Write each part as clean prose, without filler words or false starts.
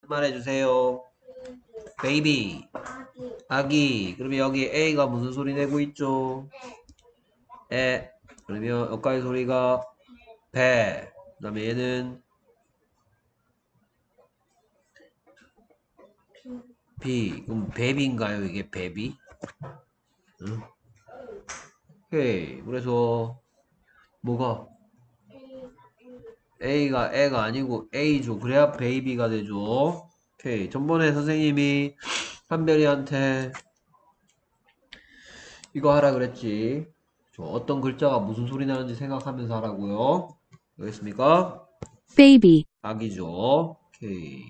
말해주세요. 베이비. 아기. 그러면 여기 A가 무슨 소리 내고 있죠? 에. 그러면 여기까지 소리가 배. 그 다음에 얘는 B. 그럼 베비인가요? 이게 베비? 응? 오케이. 그래서 뭐가? A가 애가 아니고 A죠. 그래야 베이비가 되죠. 오케이. 전번에 선생님이 한별이한테 이거 하라 그랬지. 어떤 글자가 무슨 소리 나는지 생각하면서 하라고요. 알겠습니까? baby, 아기죠. 오케이.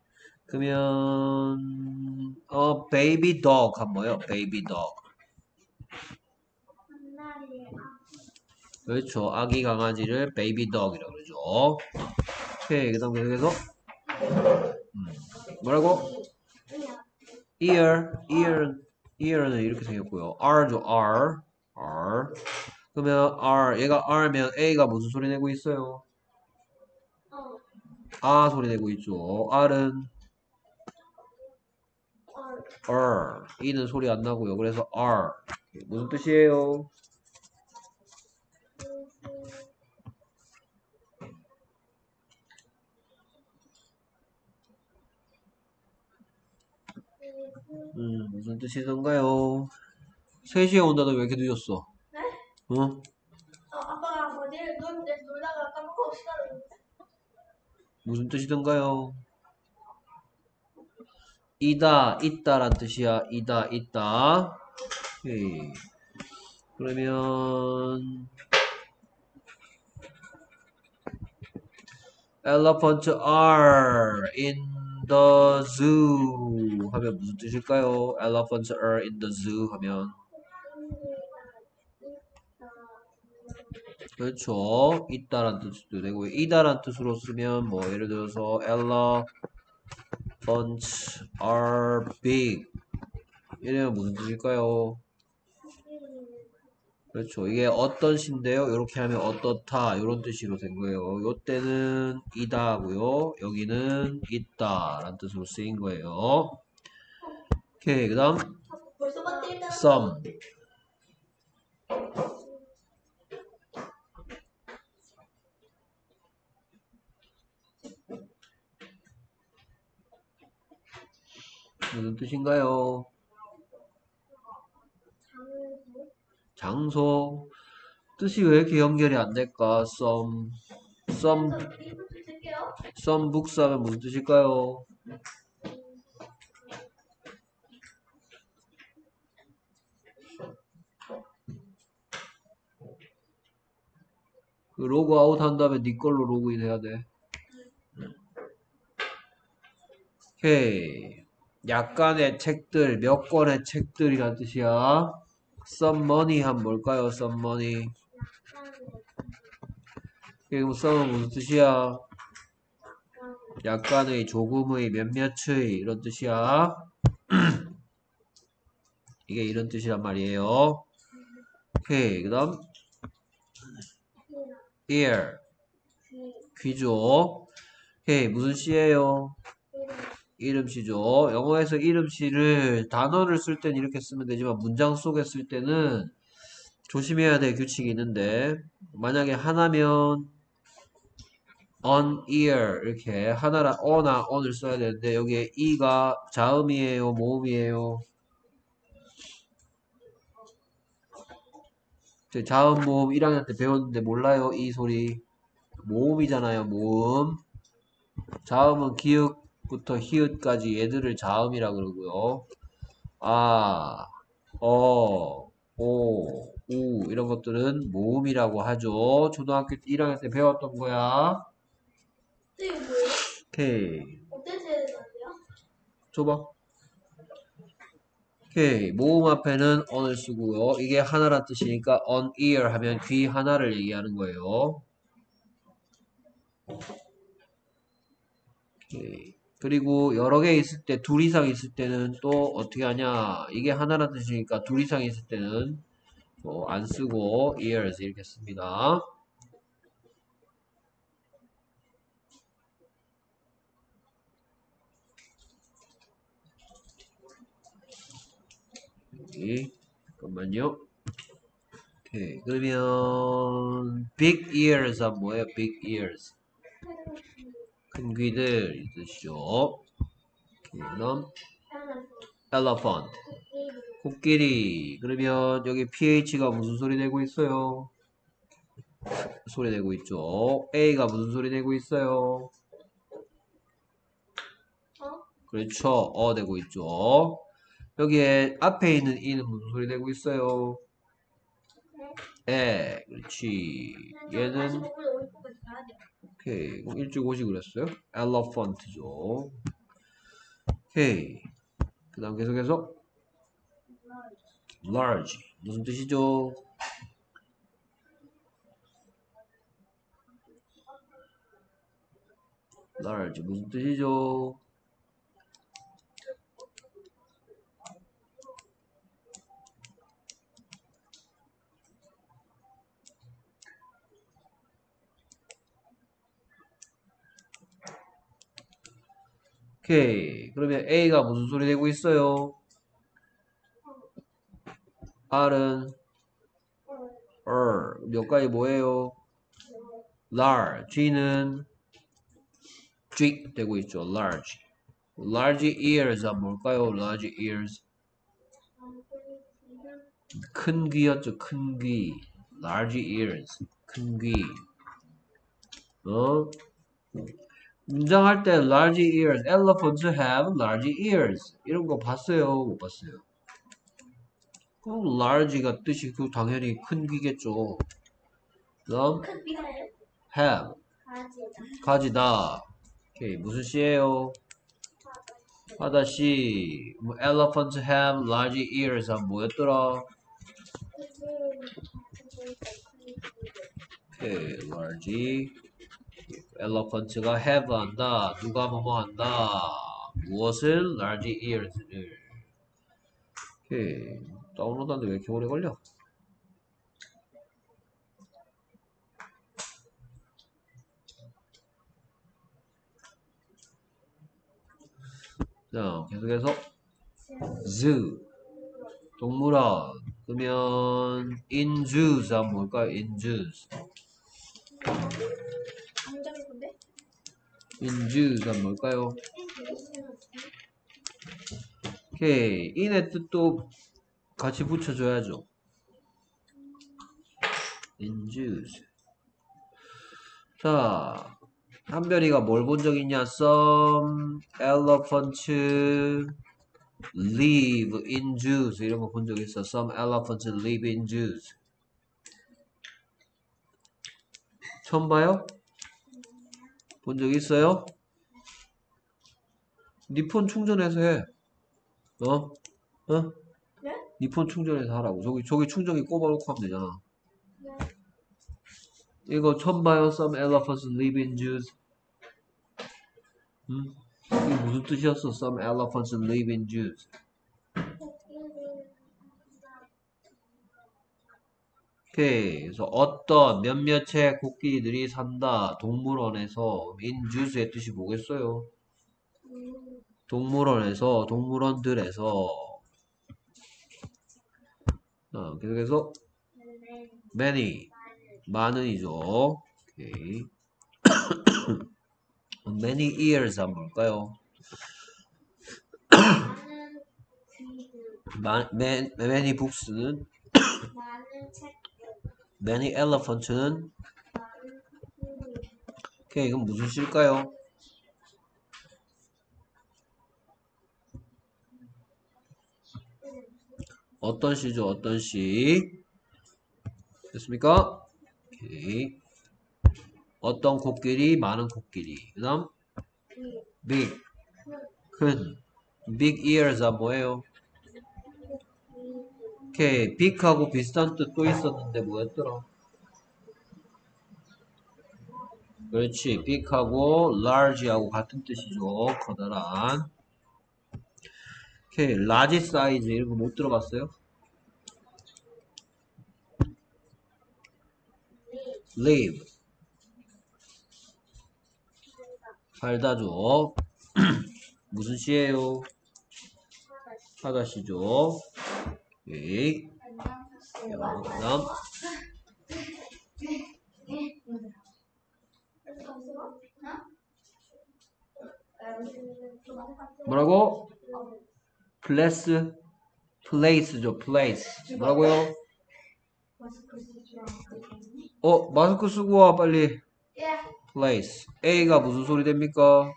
그러면 베이비 덕 한 뭐요? 베이비 덕. 그렇죠. 아기 강아지를 베이비 덕이라고 그러죠. 오케이. 그다음 계속해서 뭐라고? ear는 이렇게 생겼고요. r죠. r. 그러면 얘가 r면 a가 무슨 소리 내고 있어요? 아 소리 내고 있죠. r은 e는 소리 안 나고요. 그래서 r. 무슨 뜻이에요? 무슨 뜻이던가요? 3시에 온다도 왜 이렇게 늦었어? 네? 어? 아빠가 뭐지? 놀다가 까먹고 시간을. 무슨 뜻이던가요? 이다, 있다란 뜻이야. 이다, 있다. 오케이. 그러면 elephants are in the zoo 하면 무슨 뜻일까요? elephants are in the zoo 하면 그렇죠. 있다란 뜻도 되고 이다란 뜻으로 쓰면 뭐 예를 들어서 elephants are big 이러면 무슨 뜻일까요? 그렇죠. 이게 어떤 시인데요. 이렇게 하면 어떻다 이런 뜻으로 된 거예요. 요때는 이다 하고요. 여기는 있다 라는 뜻으로 쓰인 거예요. 오케이. 그 다음 벌써 봤대. some 무슨 뜻인가요? 장소 뜻이 왜 이렇게 연결이 안 될까? some books 하면 무슨 뜻일까요? 그 로그 아웃 한 다음에 네 걸로 로그인 해야 돼. 오케이. 약간의 책들, 몇 권의 책들이란 뜻이야. some money 하면 뭘까요? some money. 그럼 some은 무슨 뜻이야? 약간의, 조금의, 몇몇의 이런 뜻이야. 이게 이런 뜻이란 말이에요. 오케이. 그 다음 ear 귀죠. 오케이. 무슨 시예요? 이름시죠. 영어에서 이름시를 단어를 쓸 땐 이렇게 쓰면 되지만 문장 속에 쓸 때는 조심해야 될 규칙이 있는데 만약에 하나면 on ear 이렇게 하나라 어나 on을 써야 되는데 여기에 e가 자음이에요, 모음이에요? 자음 모음 1학년 때 배웠는데 몰라요? 이 소리 모음이잖아요. 모음. 자음은 기역부터 히읗까지 얘들을 자음이라 그러고요. 아, 오, 우 이런 것들은 모음이라고 하죠. 초등학교 1학년 때 배웠던 거야. 이거 뭐예요? 오케이. 어떻게 해야 되는데요? 줘봐. 오케이. 모음 앞에는 on을 쓰고요. 이게 하나란 뜻이니까 on ear 하면 귀 하나를 얘기하는 거예요. 오케이. 그리고 여러 개 있을 때, 둘 이상 있을 때는 또 어떻게 하냐. 이게 하나란 뜻이니까 둘 이상 있을 때는 안 쓰고 ears 이렇게 씁니다. 오케이. 잠깐만요. 오케이. 그러면 big ears 은 뭐예요? big ears. 큰 귀들 이 뜻이죠. 오케이. 그럼 elephant. 코끼리. 그러면 여기 ph가 무슨 소리 내고 있어요? 소리 내고 있죠. a가 무슨 소리 내고 있어요? 그렇죠. 내고 있죠. 여기에 앞에 있는 e는 무슨 소리 내고 있어요? 그렇지. 얘는 오케이. 그럼 일주고시 그랬어요? elephant죠. 오케이. 그 다음 계속해서 large. 무슨 뜻이죠? large. 무슨 뜻이죠? 오케이. 그러면 A가 무슨 소리 내고 있어요? R은 여기까지 뭐예요? large. G는 G 되고 있죠. large. large ears 은 뭘까요? large ears. 큰 귀였죠. 큰 귀. large ears. 큰 귀. 문장할 때 large ears, elephants have large ears 이런 거 봤어요? 못 봤어요? 그럼 large가 뜻이 당연히 큰 귀겠죠. 그다음 큰 비가 have 가지다. 오케이 무슨 시예요? 하다 시. elephants have large ears 은 뭐였더라? 오케이 large elephant가 have 한다. 누가 뭐뭐 한다. 무엇을? large ears를. 오케이. 다운로드하는데 왜 이렇게 오래 걸려? 자, 계속해서 zoo. 동물원. 그러면 in zoos 하면 뭘까요? in zoos. 당장일 건데? in zoos 하면 뭘까요? 오케이. in의 뜻도 같이 붙여줘야죠. in zoos. 자, 한별이가 뭘 본 적 있냐? Some elephants live in zoos. 이런 거 본 적 있어. Some elephants live in zoos. 처음 봐요? 본 적 있어요? 니 폰 충전해서 해. 어? 네? 니 폰 충전해서 하라고. 저기 충전기 꼽아놓고 하면 되잖아. 네. 이거 처음 봐요? Some elephants live in zoos. 이게 무슨 뜻이었어? Some elephants live in zoos. 오케이. 그래서 어떤 몇몇의 코끼리들이 산다. 동물원에서. in zoos의 뜻이 뭐겠어요? 동물원에서, 동물원들에서. 계속해서 many. 많은이죠. 오케이. many ears 하면 뭘까요? many books는 많은 책, many elephants는 오케이 이건 무슨 시일까요? 어떤 시죠? 어떤 시? 됐습니까? 오케이. 어떤 코끼리? 많은 코끼리. 그 다음 big 큰 big ears가 뭐예요? 오케이 big하고 비슷한 뜻 또 있었는데 뭐였더라? 그렇지 big하고 large하고 같은 뜻이죠. 커다란. 오케이 large size 이런 거 못 들어봤어요? live 살다죠. 무슨 시예요? 하다시죠. 오케이. 그다음 뭐라고? 플레스 플레이스죠. 플레이스. 뭐라고요? 마스크 쓰고 와 빨리. 플레이스. A가 무슨 소리 됩니까?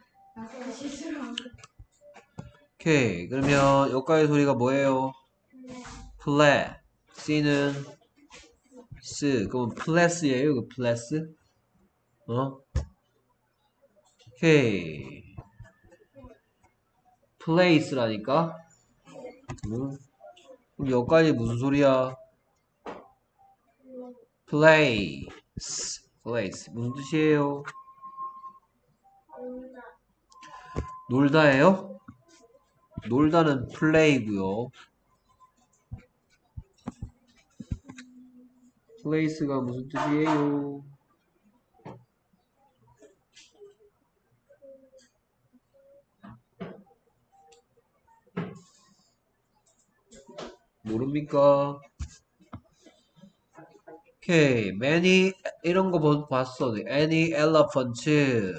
오케이. 그러면 여기까지 소리가 뭐예요? 플레. C는 그럼 플레스예요. 이거 플레스? 오케이. 플레이스라니까. 그럼 여기까지 무슨 소리야? 플레이스. 플레이스. 무슨 뜻이에요? 놀다예요? 놀다는 플레이고요. 플레이스가 무슨 뜻이에요? 모릅니까? 오케이. many 이런 거 봤어. Any elephants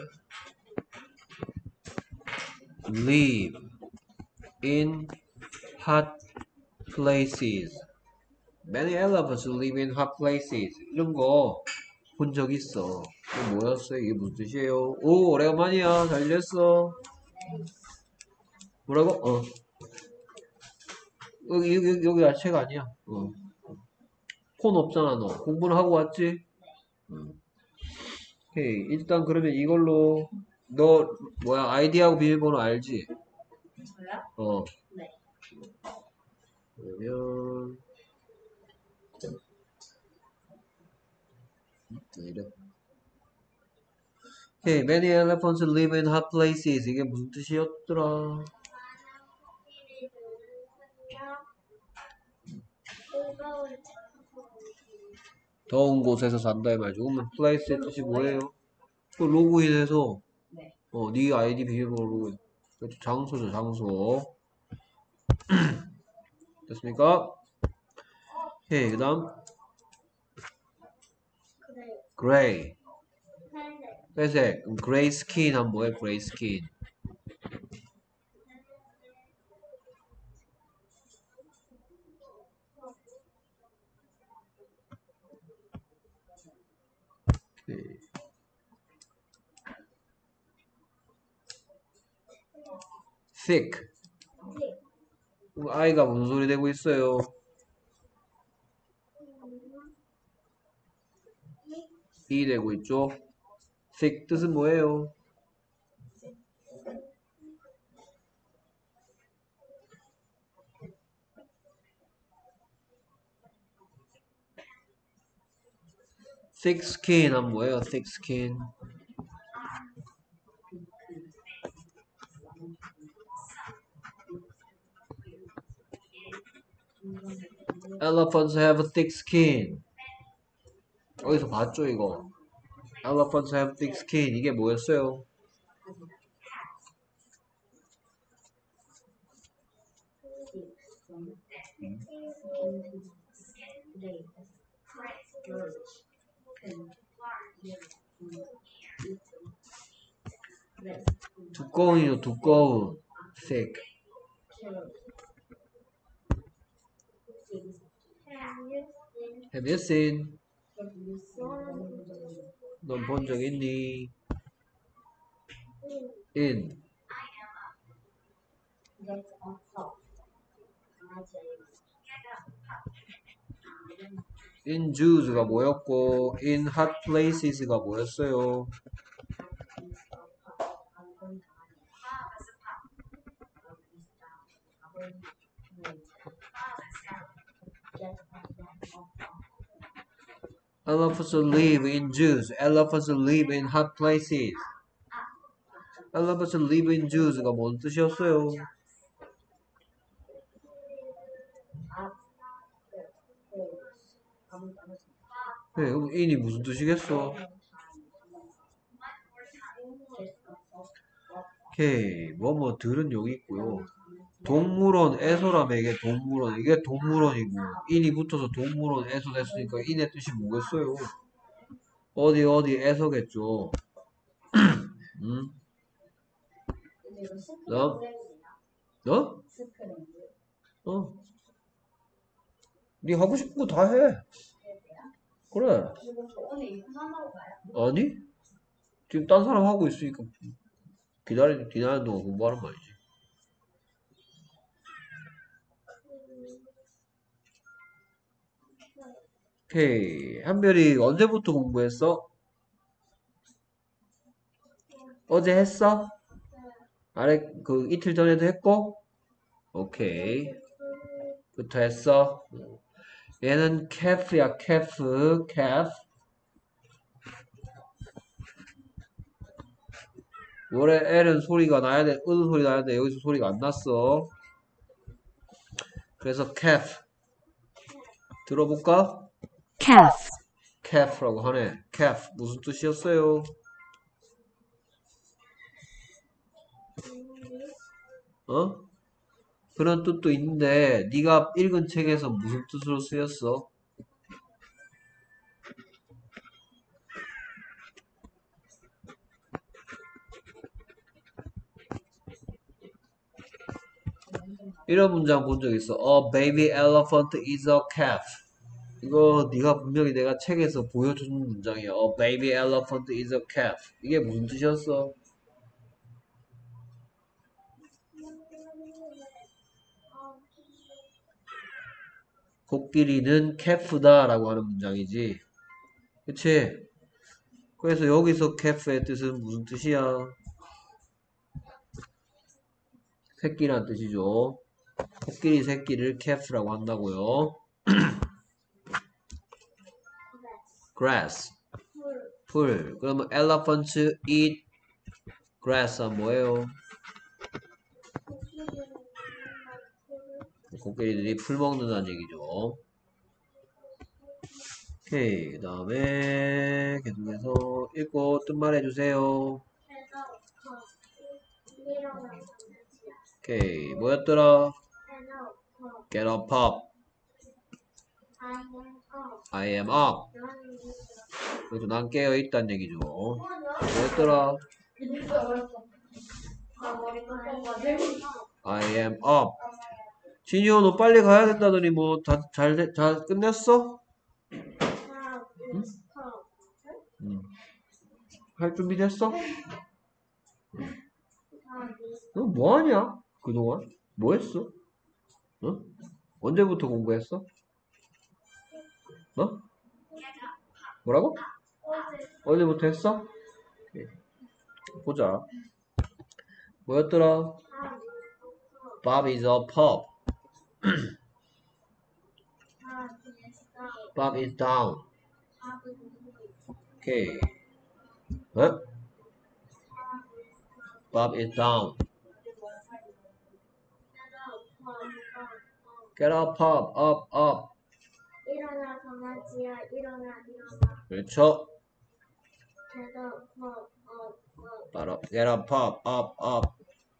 live in hot places. Many elephants live in hot places. 이런 거 본 적 있어. 이게 뭐였어요? 이게 무슨 뜻이에요? 오, 오래간만이야. 잘 지냈어? 뭐라고? 여기 야채가 아니야. 폰 없잖아, 너. 공부는 하고 왔지? 오케이. 일단 그러면 이걸로 너 아이디하고 비밀번호 알지? 저요? 네. 그러면 이래. 오케이. Many elephants live in hot places. 이게 무슨 뜻이었더라? 더운 곳에서 산다 이 말이죠. 그러면 place의 뜻이 뭐예요? 또 로그인해서 네. 네 아이디 비밀번호 로그인. 그렇죠. 장소죠, 장소. 됐습니까? 오케이. 그다음 gray. 회색. 그럼 gray skin 하면 뭐예요? gray skin. 오케이. thick. 그럼 I가 무슨 소리 되고 있어요? E 되고 있죠? thick 뜻은 뭐예요? thick skin 하면 뭐예요? thick skin. Elephants have thick skin. 어디서 봤죠 이거? Elephants have thick skin. 이게 뭐였어요? 두꺼운이죠, 두꺼운. thick. Have you seen? 넌 본 적 있니? in. in Jews가 뭐였고 in hot places가 뭐였어요? Elephants live in Jews. Elephants live in hot places. Elephants live in Jews가 뭔 뜻이었어요? 네, 그럼 in이 무슨 뜻이겠어? 오케이, 뭐들은 여기 있고요. 동물원에서라며 이게 동물원. 이게 동물원이고 인이 붙어서 동물원에서 됐으니까 인의 뜻이 뭐겠어요? 어디에서겠죠. 응? 근데 이거 너? 스크램블이다. 너? 스크램블. 어? 네 하고 싶은 거 다 해. 그래야 그래. 이거 저 오늘 이거 한다고 봐요? 아니? 지금 딴 사람 하고 있으니까 기다리는 동안 공부하는 거 아니지. 오케이. 한별이 언제부터 공부했어? 어제 했어? 아래 그 이틀 전에도 했고? 오케이. 부터 했어. 얘는 calf야, calf. 원래 L은 소리가 나야 돼, 으는 소리 나야 돼. 여기서 소리가 안 났어. 그래서 calf. 들어볼까? calf, calf라고 하네. calf. 무슨 뜻이었어요? 어? 그런 뜻도 있는데 네가 읽은 책에서 무슨 뜻으로 쓰였어? 이런 문장 본 적 있어. A baby elephant is a calf. 이거 네가 분명히 내가 책에서 보여준 문장이야. A baby elephant is a calf. 이게 무슨 뜻이었어? 코끼리는 calf다 라고 하는 문장이지. 그치? 그래서 여기서 calf의 뜻은 무슨 뜻이야? 새끼란 뜻이죠. 코끼리 새끼를 calf라고 한다고요. grass. 풀. 그러면 elephants eat grass은 뭐예요? 코끼리들이 풀 먹는다는 얘기죠. 오케이. 그 다음에 계속해서 읽고 뜻 말해주세요. 오케이. 뭐였더라? Get up, up. I am up. 그래서 난 깨어있다는 얘기죠. 뭐였더라? I am up. 진이야, 너 빨리 가야 된다더니 뭐 잘 끝냈어? 응. 할 준비 됐어? 너 뭐하냐? 그동안? 뭐 했어? 어? 언제부터 공부했어? 어? 뭐라고? 어제부터 했어? 오케이. 보자. 뭐였더라? Bob is a pup. Bob is down. 오케이. 어? Bob is down. Get up, Bob. Up, up. 일어나 강아지야 일어나. 그렇죠. get 바로 get up, Bob. Up, up.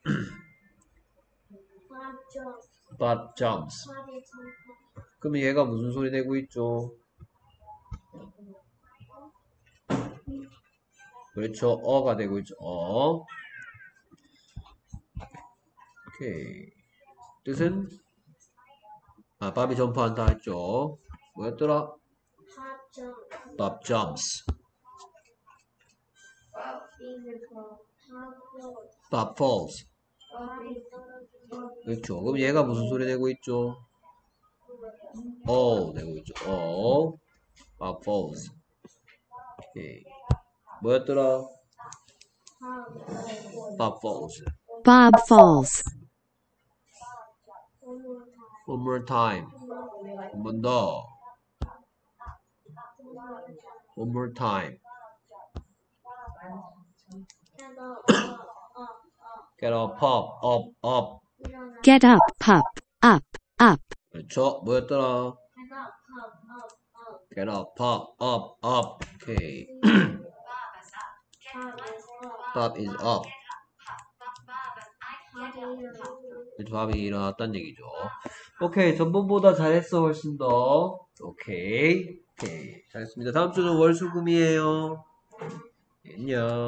Bob jumps. 그럼 얘가 무슨 소리 내고 있죠? 그렇죠. 어가 되고 있죠. 어. 오케이. 뜻은? 밥이 점프한다 했죠. 뭐였더라? Bob jumps. Bob falls. 그렇죠. 그럼 얘가 무슨 소리 내고 있죠? 내고 있죠. Bob falls. 오케이. 뭐였더라? Bob falls. Bob falls. One more time. 한 번 더. One more time. Get up, pop, up, up. Get up, pup. Up, up. 그렇죠. 뭐였더라? Get up, pop, up, up. 오케이. Bob is up. 조합이 일어났다. 조합이 일어났다는 얘기죠. 오케이, 전번보다 잘했어, 훨씬 더. 오케이, 오케이, 잘했습니다. 다음 주는 월수금이에요. 안녕.